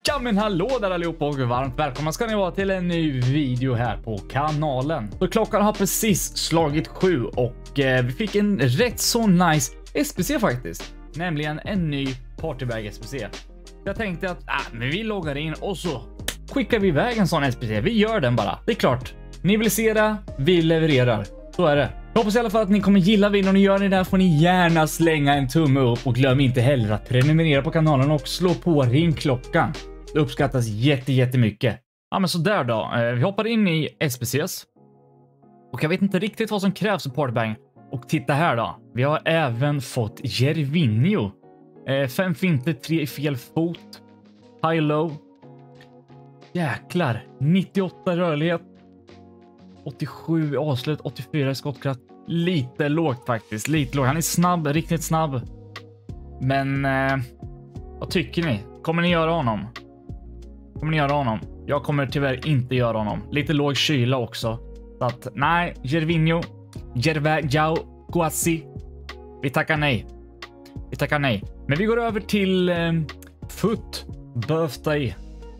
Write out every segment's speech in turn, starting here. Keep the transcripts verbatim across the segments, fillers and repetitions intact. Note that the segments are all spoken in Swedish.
Ja men hallå där allihopa och varmt välkomna ska ni vara till en ny video här på kanalen. Så klockan har precis slagit sju och eh, vi fick en rätt så nice S P C faktiskt. Nämligen en ny Partybag S P C. Jag tänkte att ah, men vi loggar in och så skickar vi iväg en sån S P C. Vi gör den bara. Det är klart. Ni vill se det, vi levererar. Så är det. Jag hoppas i alla fall att ni kommer gilla videon och gör ni där får ni gärna slänga en tumme upp och glöm inte heller att prenumerera på kanalen och slå på ringklockan. Det uppskattas jätte, jättemycket. Ja men så där då. Vi hoppar in i S P Cs. Och jag vet inte riktigt vad som krävs för Partybang. Och titta här då. Vi har även fått Gervinho. Fem finter, tre i fel fot. High low. Jäklar. nittioåtta rörlighet. åttiosju avslut, åttiofyra i skottkraft. Lite lågt faktiskt, lite lågt. Han är snabb, riktigt snabb. Men eh, vad tycker ni? Kommer ni göra honom? Kommer ni göra honom? Jag kommer tyvärr inte göra honom. Lite låg kyla också. Så att nej, Gervinho, Gervinho, Guassi. Vi tackar nej. Vi tackar nej. Men vi går över till eh, Foot Birthday.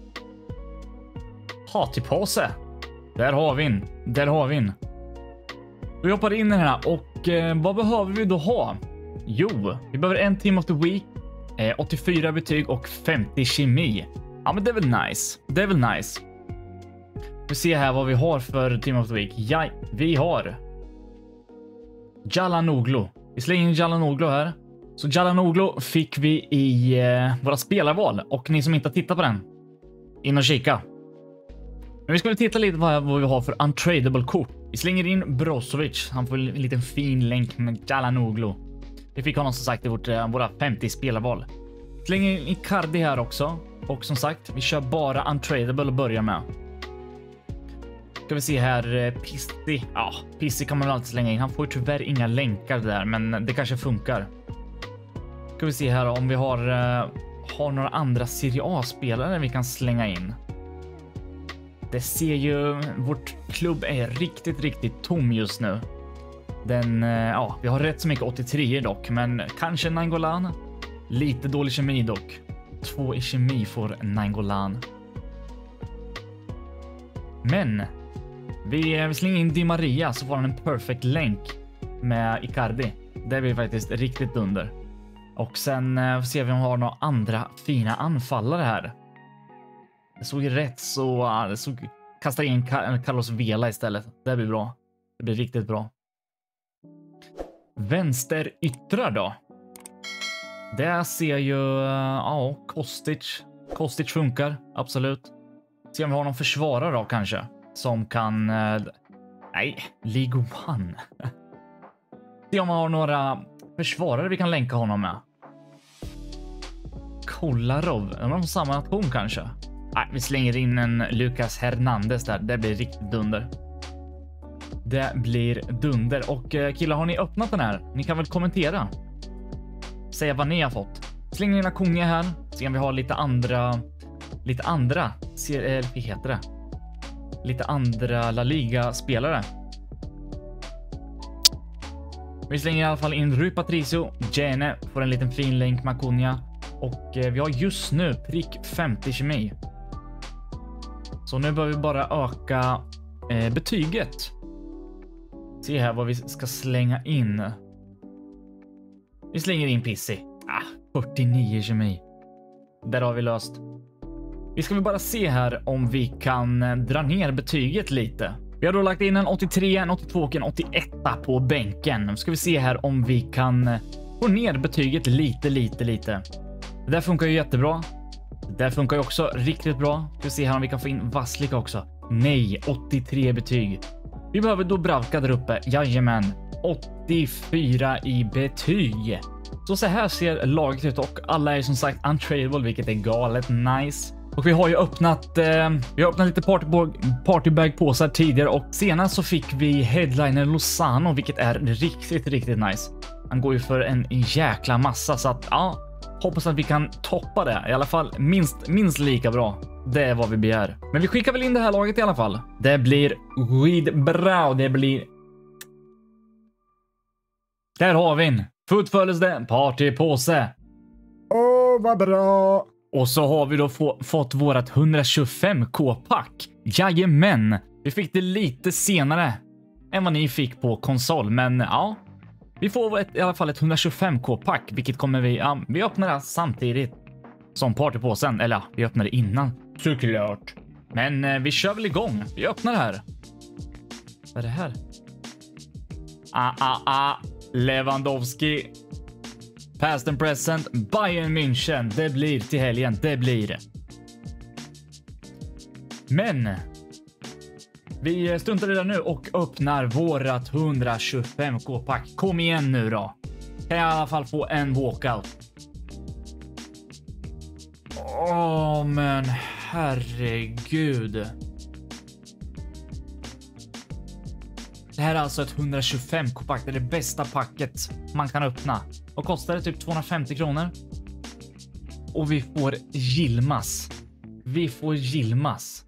Hatipåse. Där har vi in. Där har vi in. Vi hoppar in i den här och eh, vad behöver vi då ha? Jo, vi behöver en Team of the Week, eh, åttiofyra betyg och femtio kemi. Ja, men det är väl nice. Det är väl nice. Vi ser här vad vi har för Team of the Week. Ja, vi har Çalhanoğlu. Vi slänger in Çalhanoğlu här. Så Çalhanoğlu fick vi i eh, våra spelarval och ni som inte har tittat på den, in och kika. Men vi ska väl titta lite vad, vad vi har för untradable kort. Vi slänger in Brozovic. Han får en liten fin länk med Çalhanoğlu. Vi fick honom som sagt i vårt, våra femtio spelarval. Slänger in Icardi här också. Och som sagt, vi kör bara untradable att börja med. Ska vi se här, Pissi. Ja, Pissi kan man alltid slänga in. Han får tyvärr inga länkar där, men det kanske funkar. Ska vi se här om vi har, har några andra Serie A-spelare vi kan slänga in. Det ser ju, vårt klubb är riktigt, riktigt tom just nu. Den, ja, vi har rätt så mycket åttiotre dock, men kanske Nainggolan. Lite dålig kemi dock. Två i kemi för Nainggolan. Men vi, vi slänger in Di Maria så får han en perfect länk med Icardi. Det blir faktiskt riktigt under. Och sen uh, ser vi om vi har några andra fina anfallare här. Det såg rätt så uh, det såg kasta in Carlos Vela istället. Det blir bra. Det blir riktigt bra. Vänster yttrar då. Det ser ju uh, ja, Kostic. Kostic funkar absolut. Se om vi har någon försvarare då kanske som kan uh, nej, League One. Se om vi har några försvarare vi kan länka honom med. Kolarov, är de samma nation kanske? Nej, vi slänger in en Lucas Hernandez där. Det blir riktigt dunder. Det blir dunder. Och killar, har ni öppnat den här? Ni kan väl kommentera. Säga vad ni har fått. Slänger in en Kunge här. Se om vi har lite andra... Lite andra... Ser, eh, vad heter det? Lite andra La Liga-spelare. Vi slänger i alla fall in Rui Patricio. Gene får en liten fin länk med Kunja. Och eh, vi har just nu prick femtio kemi. Så nu behöver vi bara öka eh, betyget. Se här vad vi ska slänga in. Vi slänger in Pissi. Ah, fyrtionio kemi. Där har vi löst. Vi ska väl bara se här om vi kan eh, dra ner betyget lite. Vi har då lagt in en åttiotre, en åttiotvå och en åttioett på bänken. Nu ska vi se här om vi kan eh, få ner betyget lite, lite, lite. Det där funkar ju jättebra. Det där funkar ju också riktigt bra. Vi ska se här om vi kan få in Vaslika också. Nej, åttiotre betyg. Vi behöver då Bravka där uppe. Jajamän. åttiofyra i betyg. Så så här ser laget ut och alla är som sagt untradable, vilket är galet nice. Och vi har ju öppnat eh, vi har öppnat lite partybag-påsar tidigare och senast så fick vi headliner Lozano, vilket är riktigt, riktigt nice. Han går ju för en jäkla massa så att ja, hoppas att vi kan toppa det. I alla fall minst, minst lika bra. Det är vad vi begär. Men vi skickar väl in det här laget i alla fall. Det blir skitbra. Det blir... Där har vi en. Footföljs det. Partypåse. Åh, vad bra. Och så har vi då få, fått vårat hundratjugofem K-pack. Jajamän, vi fick det lite senare än vad ni fick på konsol, men ja. Vi får ett, i alla fall ett hundratjugofem K-pack, vilket kommer vi... Ja, vi öppnar det samtidigt som partypåsen. Eller ja, vi öppnar det innan. Såklart. Men eh, vi kör väl igång. Vi öppnar det här. Vad är det här? Ah, ah, ah. Lewandowski. Past and present. Bayern München. Det blir till helgen. Det blir det. Men... vi stuntar redan nu och öppnar vårat hundratjugofem K-pack. Kom igen nu då. Kan jag i alla fall få en walkout. Åh, men herregud. Det här är alltså ett hundratjugofem K-pack. Det är det bästa packet man kan öppna. Och kostar det typ tvåhundrafemtio kronor. Och vi får Yilmaz. Vi får Yilmaz.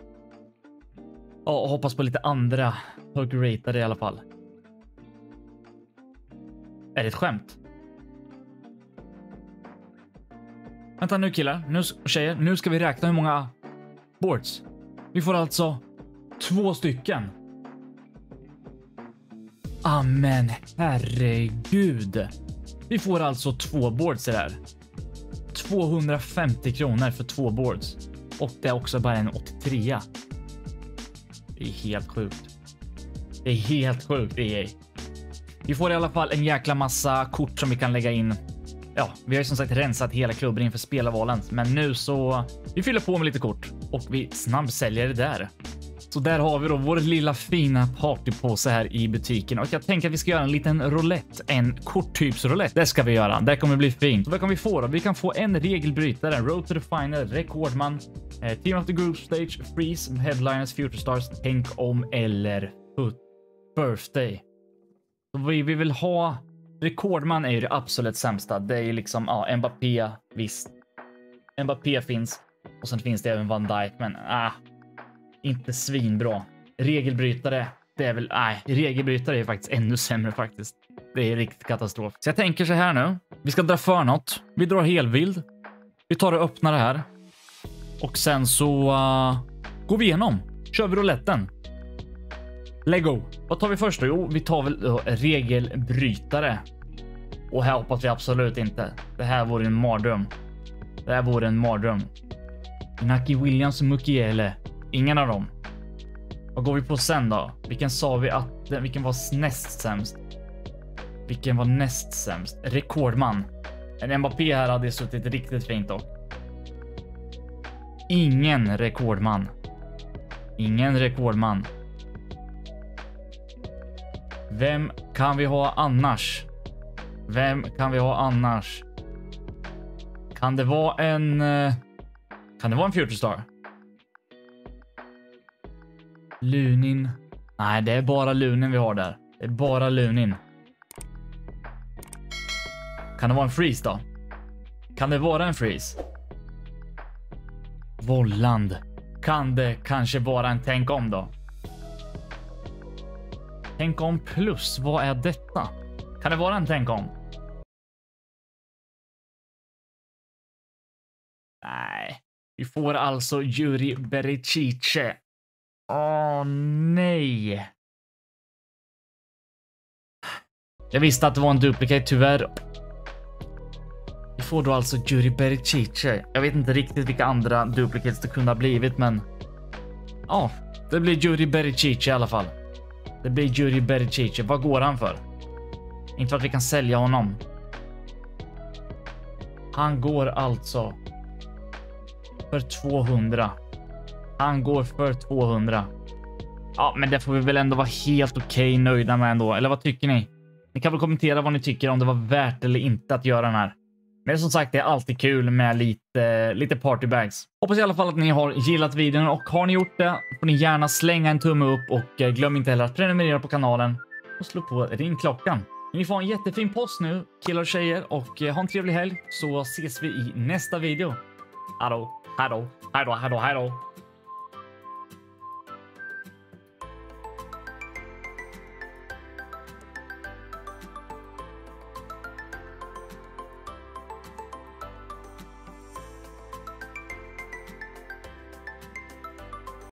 Ja, hoppas på lite andra högratade i alla fall. Är det ett skämt? Vänta nu killar, nu tjejer, nu ska vi räkna hur många boards. Vi får alltså två stycken. Amen, herregud. Vi får alltså två boards där. tvåhundrafemtio kronor för två boards. Och det är också bara en åttiotre. Det är helt sjukt. Det är helt sjukt, E A. Vi får i alla fall en jäkla massa kort som vi kan lägga in. Ja, vi har ju som sagt rensat hela klubben inför spelarvalen. Men nu så... vi fyller på med lite kort. Och vi snabbsäljer det där. Så där har vi då vår lilla fina partypåse här i butiken. Och jag tänker att vi ska göra en liten roulette. En korttypsroulette. Det ska vi göra. Det kommer bli fint. Så vad kan vi få då? Vi kan få en regelbrytare. Road to the final. Rekordman. Eh, Team of the Group Stage. Freeze. Headliners. Future Stars. Tänk om eller Foot Birthday. Så vi, vi vill ha... Rekordman är ju det absolut sämsta. Det är ju liksom... ja, Mbappé. Visst. Mbappé finns. Och sen finns det även Van Dijk. Men... ah. Inte svinbra. Regelbrytare, det är väl... nej, regelbrytare är faktiskt ännu sämre faktiskt. Det är riktigt katastrof. Så jag tänker så här nu. Vi ska dra för något. Vi drar helvild. Vi tar och öppnar det här. Och sen så uh, går vi igenom. Kör vi rouletten. Lego. Vad tar vi först då? Jo, vi tar väl uh, regelbrytare. Och här hoppas vi absolut inte. Det här vore en mardröm. Det här vore en mardröm. Naki Williams och Mukiele. Ingen av dem. Vad går vi på sen då? Vilken sa vi att... vilken var näst sämst? Vilken var näst sämst? Rekordman. En Mbappé här hade suttit riktigt fint då. Ingen rekordman. Ingen rekordman. Vem kan vi ha annars? Vem kan vi ha annars? Kan det vara en... kan det vara en Future Star? Lunin. Nej, det är bara Lunin vi har där. Det är bara Lunin. Kan det vara en freeze då? Kan det vara en freeze? Volland. Kan det kanske vara en tänk om då? Tänk om plus, vad är detta? Kan det vara en tänk om? Nej. Vi får alltså Yuri Bericice. Åh, nej. Jag visste att det var en duplicate, tyvärr. Vi får då alltså Yuri Bericice. Jag vet inte riktigt vilka andra duplicates det kunde ha blivit, men... ja, det blir Yuri Bericice i alla fall. Det blir Yuri Bericice. Vad går han för? Inte för att vi kan sälja honom. Han går alltså... för tvåhundra. Han går för tvåhundra. Ja, men det får vi väl ändå vara helt okej okay, nöjda med ändå. Eller vad tycker ni? Ni kan väl kommentera vad ni tycker, om det var värt eller inte att göra den här. Men som sagt, det är alltid kul med lite, lite partybags. Hoppas i alla fall att ni har gillat videon, och har ni gjort det får ni gärna slänga en tumme upp, och glöm inte heller att prenumerera på kanalen och slå på ringklockan. Ni får en jättefin post nu, killar och tjejer, och ha en trevlig helg, så ses vi i nästa video. Hallå, hallå, hallå, hallå, hallå.